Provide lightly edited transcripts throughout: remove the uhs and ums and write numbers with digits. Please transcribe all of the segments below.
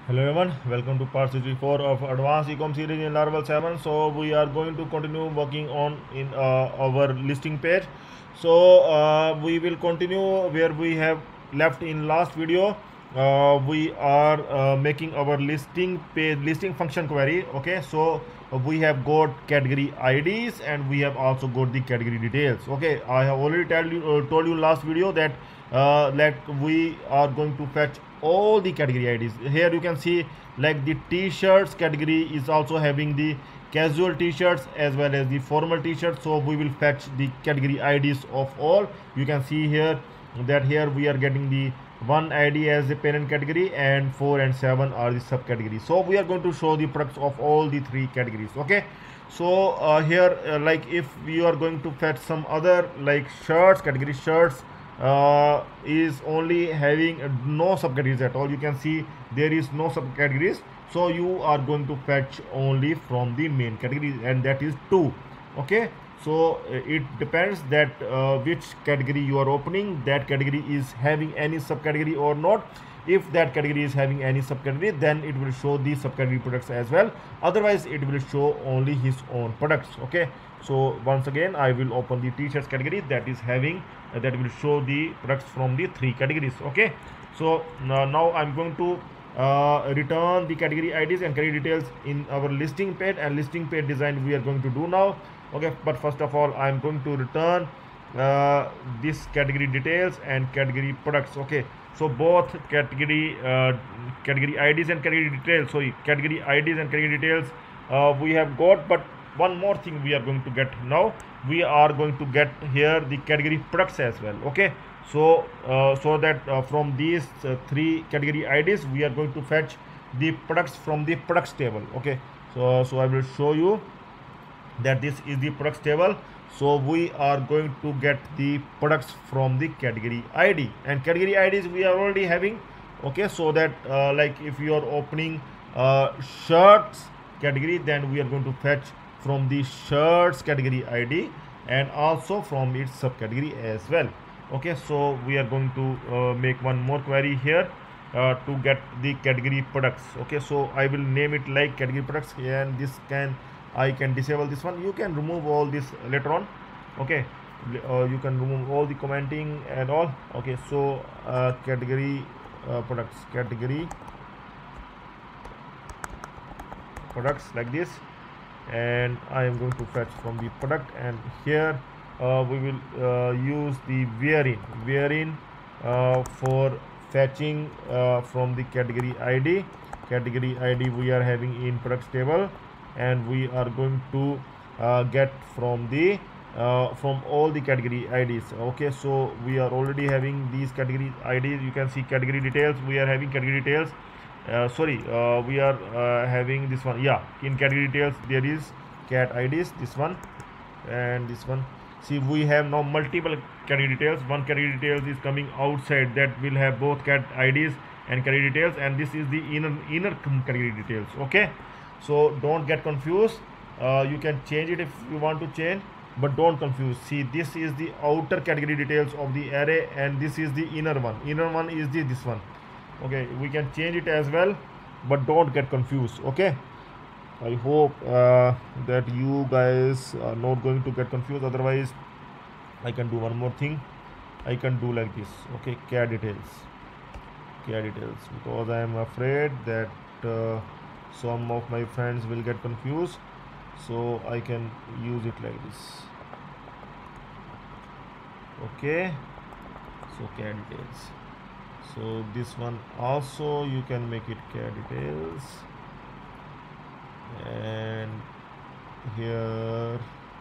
Hello everyone, welcome to part 64 of Advanced Ecom series in Laravel 7. So we are going to continue working on in our listing page. So we will continue where we have left in last video. We are making our listing page listing function query. Okay, so we have got category IDs and we have also got the category details. Okay, I have already told you last video that we are going to fetch all the category IDs. Here you can see like the t-shirts category is also having the casual t-shirts as well as the formal t-shirts. So we will fetch the category IDs of all. You can see here that here we are getting the one ID as the parent category and 4 and 7 are the subcategories. So we are going to show the products of all the three categories. Okay, so here like if you are going to fetch some other like shirts category, shirts is only having no subcategories at all. You can see there is no subcategories, so you are going to fetch only from the main category, and that is 2. Okay, so it depends that which category you are opening, that category is having any subcategory or not. If that category is having any subcategory, then it will show the subcategory products as well. Otherwise it will show only his own products. Okay, so once again I will open the t-shirts category that is having that will show the products from the three categories. Okay, so now I'm going to return the category IDs and category details in our listing page, and listing page design we are going to do now. Okay, but first of all I'm going to return this category details and category products. Okay, so both category IDs and category details, so category IDs and category details we have got, but one more thing we are going to get now. We are going to get here the category products as well. Okay, so so that from these three category IDs we are going to fetch the products from the products table. Okay, so I will show you that this is the products table. So we are going to get the products from the category ID, and category IDs we are already having. Okay, so that like if you are opening shirts category, then we are going to fetch from the shirts category ID and also from its subcategory as well. Okay, so we are going to make one more query here to get the category products. Okay, so I will name it like category products, and this can I can disable this one. You can remove all this later on. Okay, you can remove all the commenting and all. Okay, so category products, category products like this, and I am going to fetch from the product, and here we will use the wherein for fetching from the category ID we are having in products table, and we are going to get from the from all the category IDs. Okay, so we are already having these category IDs. You can see category details, we are having category details. Sorry, we are having this one. Yeah, in category details there is cat IDs, this one and this one. See, we have now multiple category details. One category details is coming outside, that will have both cat IDs and category details, and this is the inner category details. Okay, so don't get confused. You can change it if you want to change, but don't confuse. See, this is the outer category details of the array, and this is the inner one. Inner one is this one. Okay, we can change it as well, but don't get confused. Okay, I hope that you guys are not going to get confused. Otherwise I can do one more thing. I can do like this. Okay, care details, because I am afraid that some of my friends will get confused, so I can use it like this. Okay, so care details. So this one also you can make it care details, and here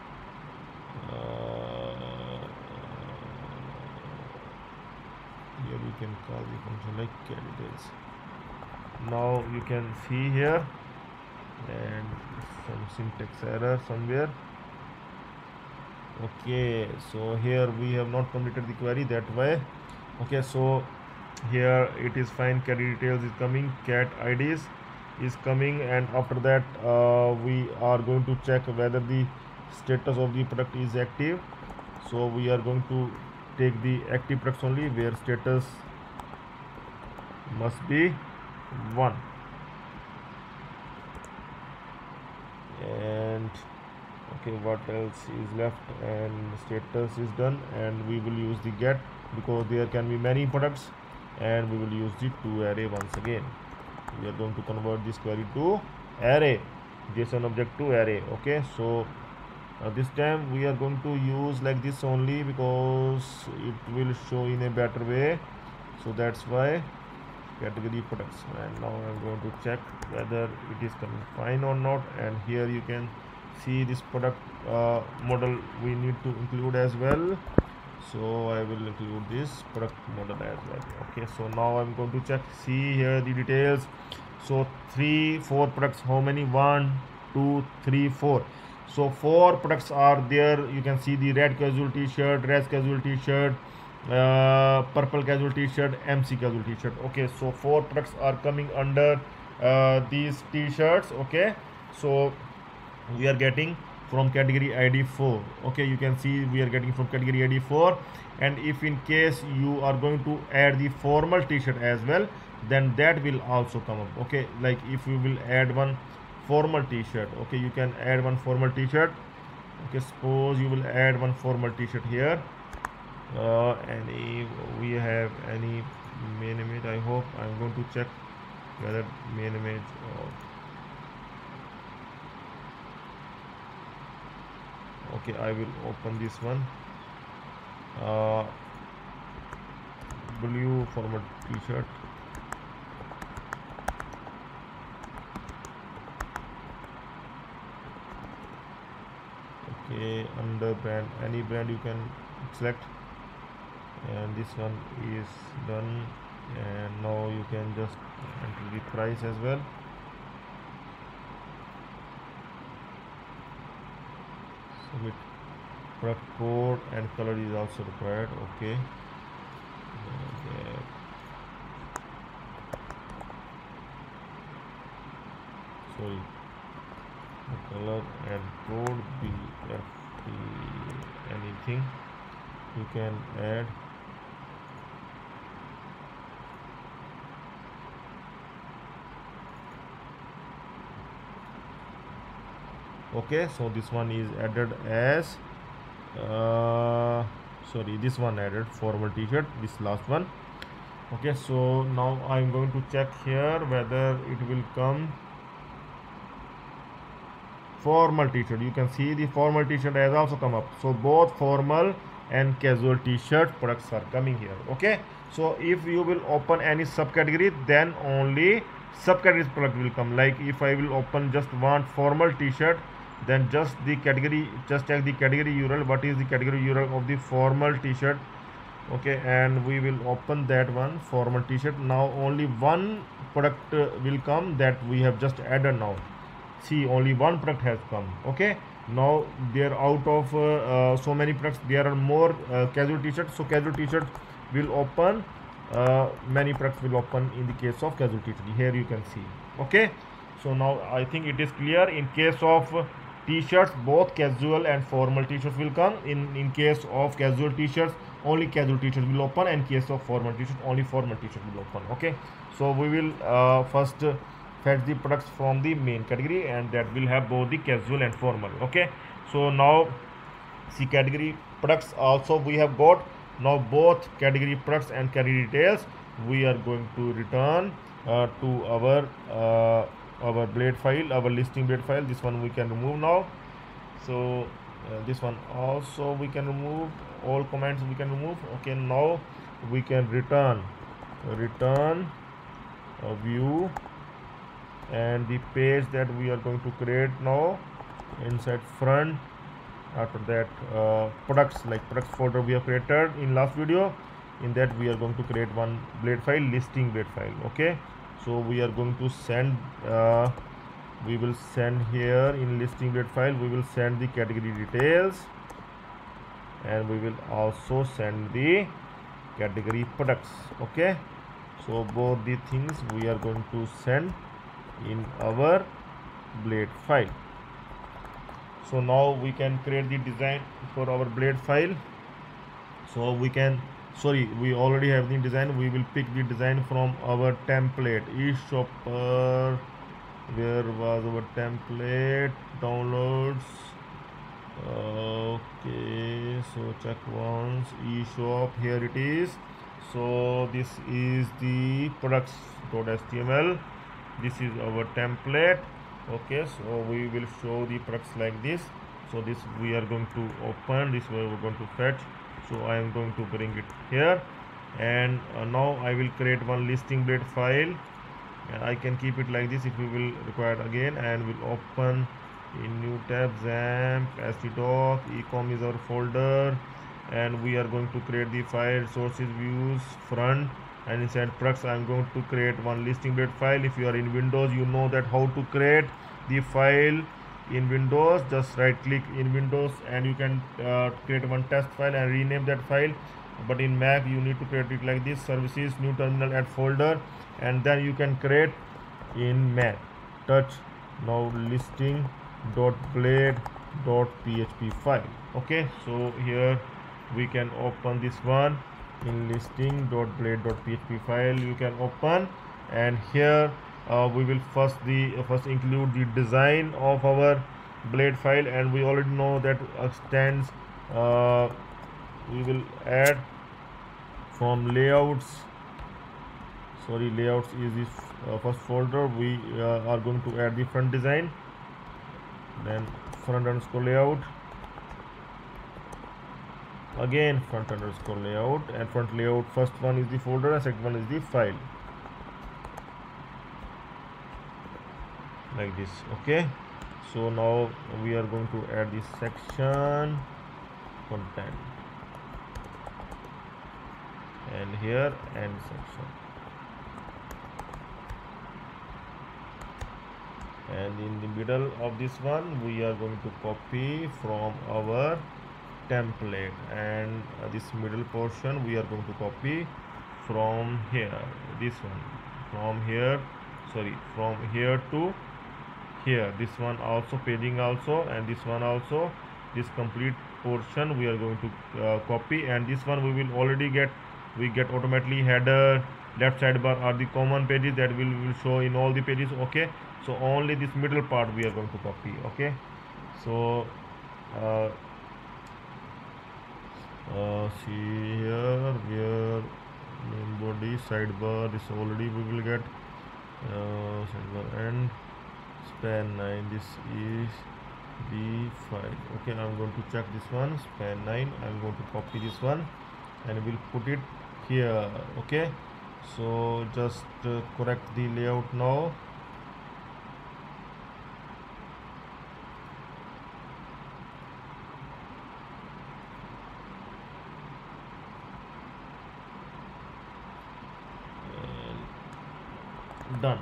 here we can call the function like care details. Now you can see here, and some syntax error somewhere. Okay, so here we have not completed the query that way. Okay, so here it is fine, category details is coming, cat IDs is coming, and after that we are going to check whether the status of the product is active. So we are going to take the active products only, where status must be 1. and okay, what else is left, and status is done, and we will use the get because there can be many products, and we will use the to array once again. We are going to convert this query to array, JSON object to array. Okay, so this time we are going to use like this only because it will show in a better way, so that's why category products. And now I'm going to check whether it is coming fine or not, and here you can see this product model we need to include as well, so I will include this product model as well. Okay, so now I'm going to check, see here the details. So 4 products, how many? 1 2 3 4. So 4 products are there. You can see the red casual t-shirt, red casual t-shirt, purple casual t-shirt, MC casual t-shirt. Okay, so 4 products are coming under these t-shirts. Okay, so we are getting from category ID 4. Okay, you can see we are getting from category ID 4, and if in case you are going to add the formal t-shirt as well, then that will also come up. Okay, like if you will add one formal t-shirt, okay, you can add one formal t-shirt. Okay, suppose you will add one formal t-shirt here, any we have any main image. I hope I'm going to check whether main image okay, I will open this one, blue formal t-shirt. Okay, under brand, any brand you can select, and this one is done, and now you can just enter the price as well. Submit product code, and color is also required. Okay, sorry, the color and code BFT, anything you can add. Okay, so this one is added as sorry, this one added formal t-shirt, this last one. Okay, so now I'm going to check here whether it will come formal t-shirt. You can see the formal t-shirt has also come up, so both formal and casual t-shirt products are coming here. Okay, so if you will open any subcategory, then only subcategory product will come. Like if I will open just one formal t-shirt, then just the category, just check the category URL, what is the category URL of the formal t-shirt. Okay, and we will open that one formal t-shirt. Now only one product will come that we have just added. Now see, only one product has come. Okay, now there out of so many products, there are more casual t-shirts, so casual t-shirt will open, many products will open in the case of casual t-shirt. Here you can see. Okay, so now I think it is clear. In case of t-shirts, both casual and formal t-shirts will come. In case of casual t-shirts, only casual t-shirts will open, and in case of formal t-shirts, only formal t-shirts will open. Okay, so we will first fetch the products from the main category, and that will have both the casual and formal. Okay, so now see, category products also we have got. Now both category products and category details we are going to return to our blade file, our listing blade file. This one we can remove now. So this one also we can remove, all comments we can remove. Okay, now we can return a view and the page that we are going to create now inside front. After that, products, like products folder we have created in last video, in that we are going to create one blade file, listing blade file. Okay, so we are going to send we will send here in listing blade file, we will send the category details, and we will also send the category products. Okay, so both the things we are going to send in our blade file. So now we can create the design for our blade file. So we can, sorry, we already have the design. We will pick the design from our template, eShopper Where was our template? Downloads. Okay, so check once. eShop, here it is. So this is the products.html. This is our template. Okay, so we will show the products like this. So this we are going to open, this we are going to fetch. So I am going to bring it here, and now I will create one listing blade file, and I can keep it like this if you will require again, and will open in new tab XAMPP htdoc. Ecom is our folder, and we are going to create the file sources views front, and inside products I am going to create one listing blade file. If you are in Windows, you know that how to create the file in Windows. Just right click in Windows and you can create one test file and rename that file. But in Mac you need to create it like this: services, new terminal, add folder, and then you can create in Mac. Touch now listing .blade.php file. Okay, so here we can open this one in listing.blade.php file. You can open, and here we will first include the design of our blade file, and we already know that extends. We will add from layouts. Sorry, layouts is this first folder. We are going to add the front design, then front underscore layout, again front underscore layout, and front layout first one is the folder and second one is the file, like this. Okay, so now we are going to add this section content, and here end section, and in the middle of this one we are going to copy from our template, and this middle portion we are going to copy from here, this one, from here, sorry, from here to here, this one also, paging also, and this one also. This complete portion we are going to copy, and this one we will already get, we get automatically header, left sidebar are the common pages that will show in all the pages. Okay, so only this middle part we are going to copy. Okay, so see here where main body sidebar, this already we will get sidebar and span 9, this is the file. Okay, I'm going to check this one, span 9. I'm going to copy this one and we'll put it here. Okay, so just correct the layout now. Done.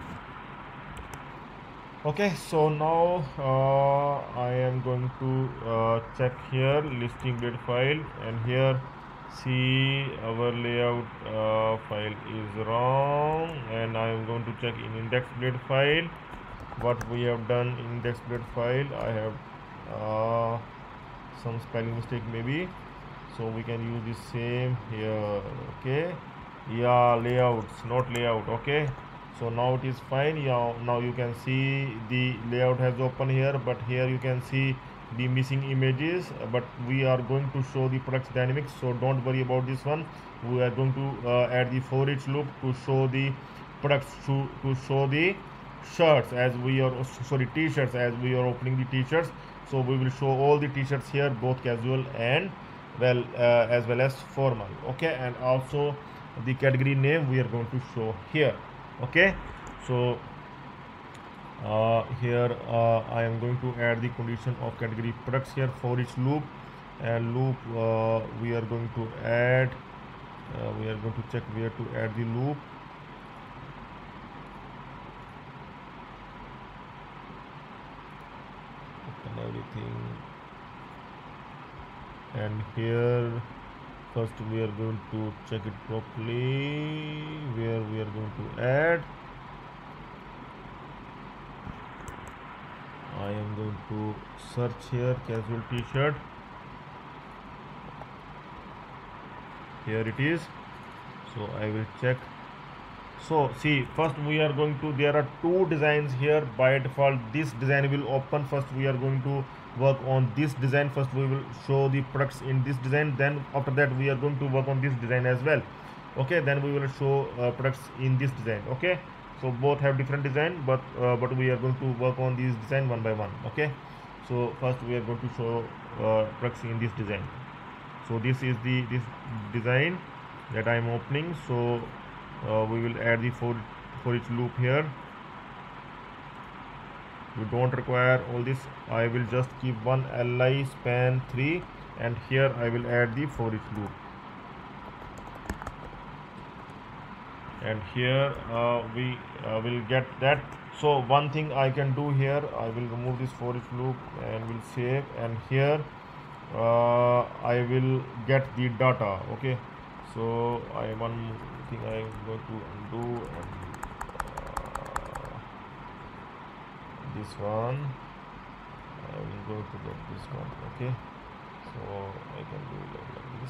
Okay, so now I am going to check here listing blade file, and here see our layout file is wrong, and I am going to check in index blade file what we have done in index blade file. I have some spelling mistake maybe, so we can use the same here. Okay, yeah, layouts, not layout. Okay, so now it is fine. Yeah, now you can see the layout has opened here, but here you can see the missing images, but we are going to show the products dynamics, so don't worry about this one. We are going to add the for each loop to show the products, to show the shirts as we are, sorry, t-shirts, as we are opening the t-shirts. So we will show all the t-shirts here, both casual and well as well as formal. Okay, and also the category name we are going to show here. Okay, so here I am going to add the condition of category products here for each loop, and loop we are going to add, we are going to check where to add the loop. Open everything, and here first we are going to check it properly where we are going to add. I am going to search here casual t-shirt, here it is. So I will check So see, first we are going to, there are two designs here by default. This design will open. First we are going to work on this design. First we will show the products in this design, then after that we are going to work on this design as well. Okay, then we will show products in this design. Okay, so both have different design, but we are going to work on this design one by one. Okay, so first we are going to show products in this design. So this is this design that I am opening. So we will add the for each loop here. We don't require all this. I will just keep one li span 3, and here I will add the for each loop, and here we will get that. So one thing I can do here, I will remove this for each loop and will save, and here I will get the data. Okay, so one thing I am going to undo, and this one I will go to get this one. Okay, so I can do like this,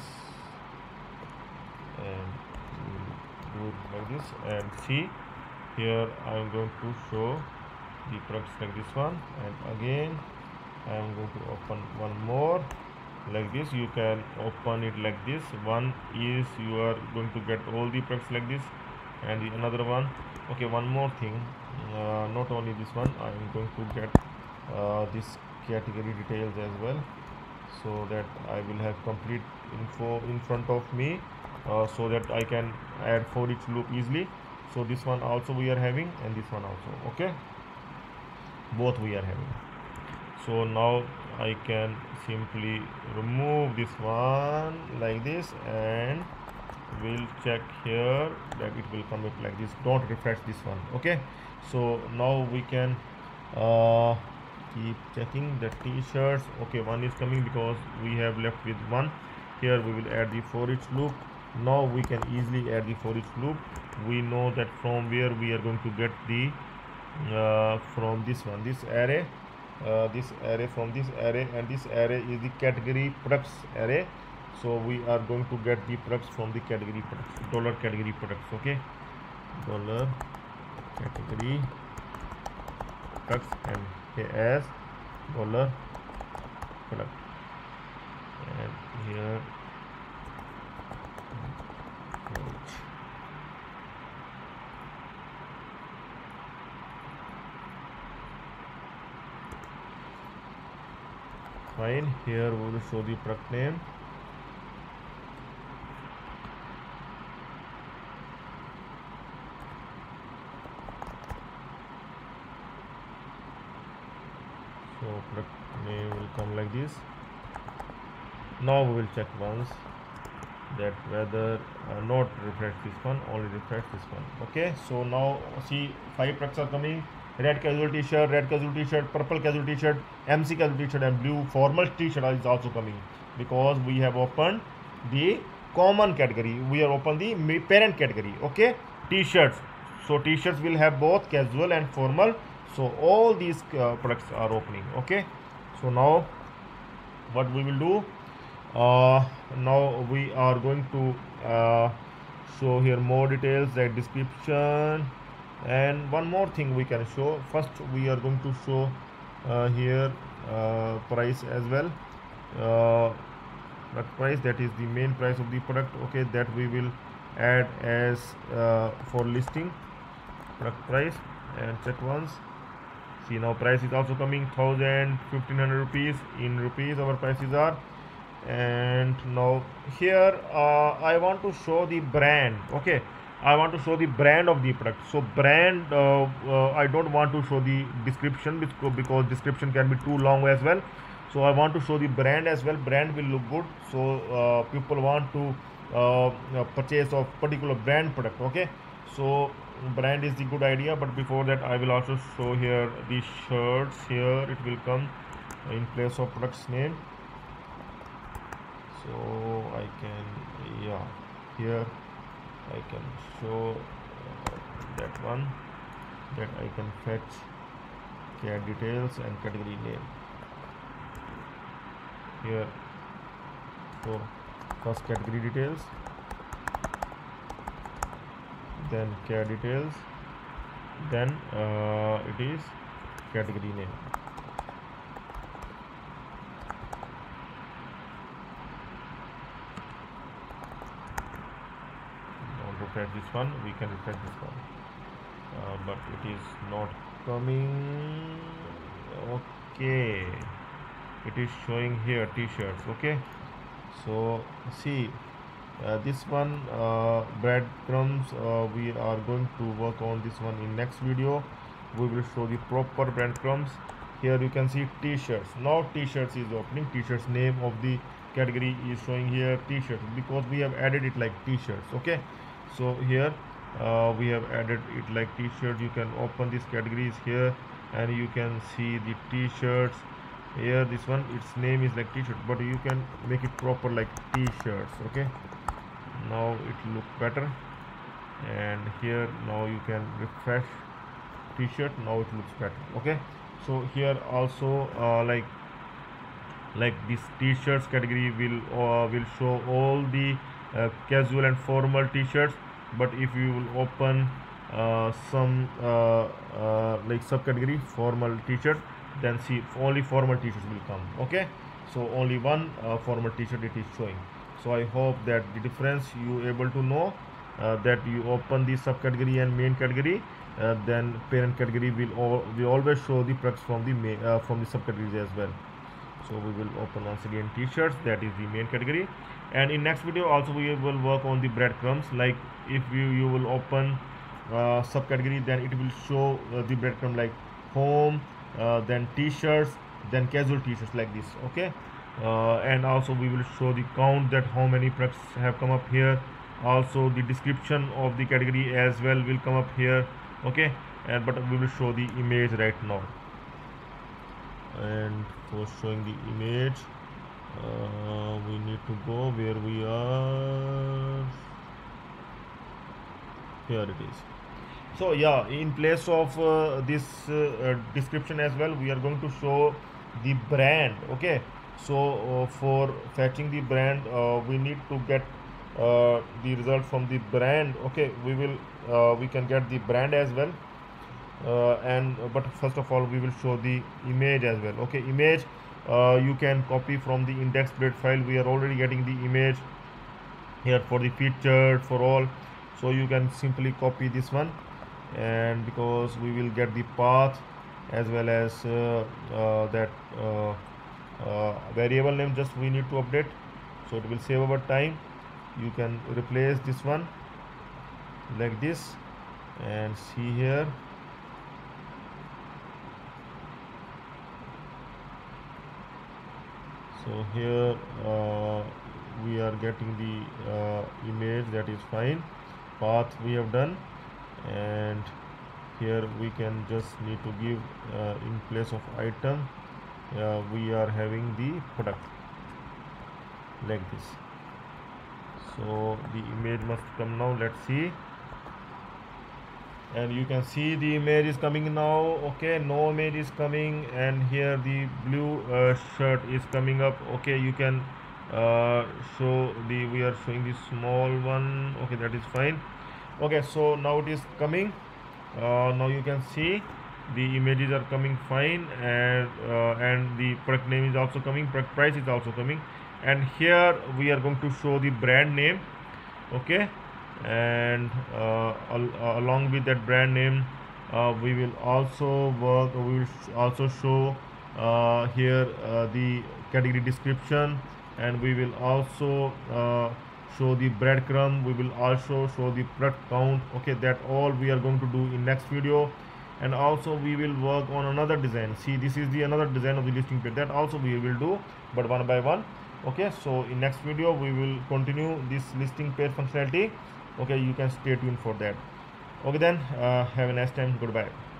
and do it like this, and see here I am going to show the products like this one, and again I am going to open one more like this. You can open it like this. One is you are going to get all the products like this, and the another one. Okay, one more thing, not only this one, I am going to get this category details as well, so that I will have complete info in front of me, so that I can add for each loop easily. So this one also we are having, and this one also. Okay, both we are having. So now I can simply remove this one like this, and we'll check here that it will come up like this. Don't refresh this one. Okay, so now we can keep checking the t-shirts. Okay, one is coming because we have left with one. Here we will add the for each loop. Now we can easily add the for each loop. We know that from where we are going to get the from this one, this array, from this array, and this array is the category products array. So we are going to get the products from the category products, dollar category products. Okay, dollar category products, and as dollar product, and here fine. Here we will show the product name. So product name will come like this. Now we will check once that whether not refresh this one, only refresh this one. Okay, so now see 5 products are coming: red casual t-shirt, red casual t-shirt, purple casual t-shirt, MC casual t-shirt, and blue formal t-shirt is also coming, because we have opened the common category. We are open the parent category. Okay, t-shirts. So t-shirts will have both casual and formal. So all these products are opening. Okay, so now what we will do, now we are going to show here more details, like description, and one more thing we can show. First we are going to show here price as well, product price, that is the main price of the product. Okay, that we will add as for listing product price, and check once. See, now price is also coming 1500 rupees in rupees our prices are. And now here I want to show the brand. Okay, I want to show the brand of the product. So brand, I don't want to show the description, because description can be too long as well. So I want to show the brand as well. Brand will look good, so people want to purchase of particular brand product. Okay, so brand is the good idea, but before that I will also show here the shirts. Here it will come in place of product's name. So I can, yeah, here I can show that one, that I can fetch cat details and category name here. So first category details, then care details, then it is category name. Don't refresh this one, we can refresh this one, but it is not coming. Okay, it is showing here t-shirts. Okay, so see, this one breadcrumbs, we are going to work on this one in next video. We will show the proper breadcrumbs. Here you can see t-shirts. Now t-shirts is opening. T-shirts name of the category is showing here t-shirts, because we have added it like t-shirts. Okay, so here we have added it like t-shirt. You can open these categories here and you can see the t-shirts here. This one, its name is like t-shirt, but you can make it proper like t-shirts. Okay, now it looks better. And here now you can refresh t-shirt. Now it looks better. Okay, so here also like this t-shirts category will show all the casual and formal t-shirts. But if you will open some like subcategory formal t-shirt, then see only formal t-shirts will come. Okay, so only one formal t-shirt it is showing. So I hope that the difference you able to know, that you open the subcategory and main category, then parent category will always show the products from the subcategories as well. So we will open once again t-shirts, that is the main category. And in next video also we will work on the breadcrumbs. Like if you will open subcategory, then it will show the breadcrumb like home, then t-shirts, then casual t-shirts like this. Okay, and also we will show the count, that how many products have come up here. Also the description of the category as well will come up here. Okay, and but we will show the image right now. And for showing the image, we need to go where we are. Here it is. So yeah, in place of this description as well, we are going to show the brand. Okay, so for fetching the brand, we need to get the result from the brand. Okay, we can get the brand as well. But first of all we will show the image as well. Okay, image, you can copy from the index spread file. We are already getting the image here for the featured for all, so you can simply copy this one. And because we will get the path as well as that variable name, just we need to update, so it will save our time. You can replace this one like this, and see here. So here we are getting the image, that is fine. Path we have done, and here we can just need to give in place of item, we are having the product like this. So the image must come now. Let's see. And you can see the image is coming now. Okay, no image is coming, and here the blue shirt is coming up. Okay, you can show we are showing the small one. Okay, that is fine. Okay, so now it is coming. Now you can see the images are coming fine, and the product name is also coming, product price is also coming. And here we are going to show the brand name. Okay, and along with that brand name, we will also show here the category description, and we will also show the breadcrumb. We will also show the product count. Okay, that all we are going to do in next video. And also we will work on another design. See, this is the another design of the listing page, that also we will do, but one by one. Okay, so in next video we will continue this listing page functionality. Okay, you can stay tuned for that. Okay then, have a nice time. Goodbye.